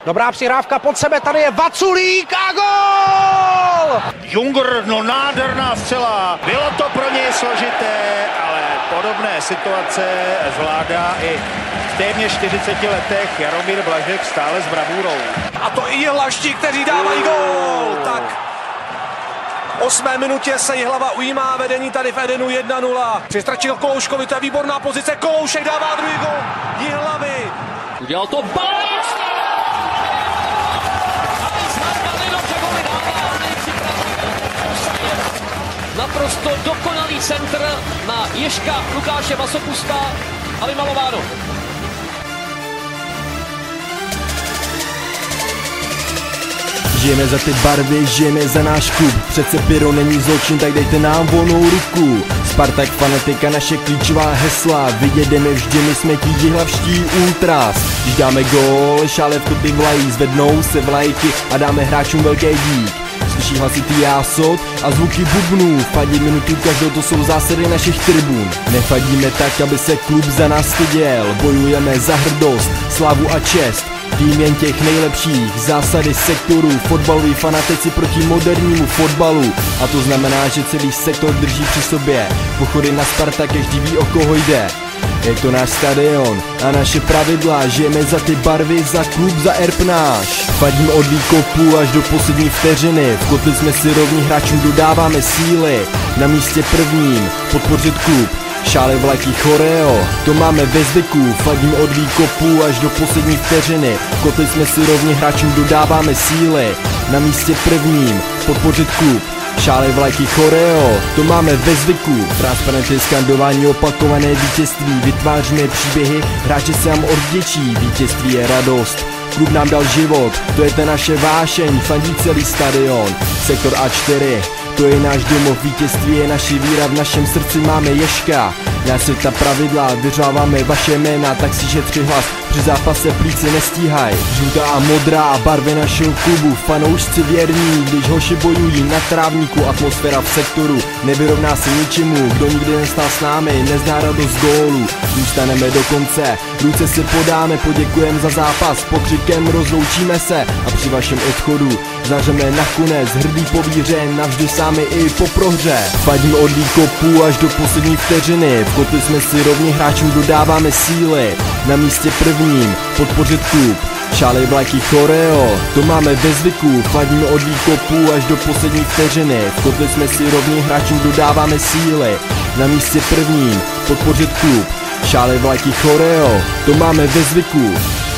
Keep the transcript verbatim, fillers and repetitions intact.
Dobrá přihrávka pod sebe, tady je Vaculík a gól! Junger, no nádherná střela. Bylo to pro něj složité, ale podobné situace zvládá i v téměř čtyřiceti letech Jaromír Blažek stále s bravurou. A to i Jihlaští, kteří dávají gól. Tak v osmé minutě se Jihlava ujímá vedení tady v Edenu jedna nula. Přistrčil Kolouškovi, to je výborná pozice. Koloušek dává druhý gól Jihlavy. Udělal to Balík! Naprosto dokonalý centr na Ježka Lukáše Masopusta a vymalováno. Žijeme za ty barvy, žijeme za náš klub. Přece pyro není zločin, tak dejte nám volnou ruku. Spartak fanatika, naše klíčová hesla. Vyjedeme vždy, my jsme ti jihlavští ultras. Když dáme gól, šále v kopy vlají, zvednou se vlajky a dáme hráčům velký dík. Slyší hlasitý jásot a zvuky bubnů. Fadí minutu každou, to jsou zásady našich tribun. Nefadíme tak, aby se klub za nás styděl. Bojujeme za hrdost, slavu a čest. Tým jen těch nejlepších, zásady sektorů. Fotbaloví fanatici proti modernímu fotbalu. A to znamená, že celý sektor drží při sobě. Pochody na Sparta, každý ví, o koho jde. Je to náš stadion a naše pravidla. Žijeme za ty barvy, za klub, za erb náš. Fadíme od výkopu až do poslední vteřiny. V kotli jsme si rovní, hráčům dodáváme síly. Na místě prvním podpořit klub. Šály vlajky choreo, to máme ve zvyku. Fadíme od výkopu až do poslední vteřiny. V kotli jsme si rovní, hráčům dodáváme síly. Na místě prvním podpořit klub. Šály vlajky choreo, to máme ve zvyku. Transparentní skandování, opakované vítězství. Vytváříme příběhy, hráči se nám odvděčí. Vítězství je radost, klub nám dal život, to je ta naše vášeň. Fandí celý stadion, sektor A čtyři, to je náš domov, vítězství je naše víra, v našem srdci máme Ježka. Nás je ta pravidla, vyřáváme vaše jména, tak si šetři hlas, při zápase plíci nestíhaj. Žlutá a modrá, barvy našeho klubu, fanoušci věrní, když hoši bojují na trávníku, atmosféra v sektoru nevyrovná se ničemu, kdo nikdy nestál s námi, nezná radost gólu. Zůstaneme do konce, ruce si podáme, poděkujeme za zápas, pokřikem rozloučíme se a při vašem odchodu zařeme nakonec hrdý povířen, navždy sami i po prohře. Fadíme od výkopu až do poslední vteřiny, v kotli jsme si rovně, hráčům dodáváme síly. Na místě prvním podpořit klub. Šály vlajky choreo, to máme ve zvyku. Fadíme od výkopu až do poslední vteřiny, v kotli jsme si rovně, hráčům dodáváme síly. Na místě prvním podpořit klub. Šály vlajky choreo, to máme ve zvyku.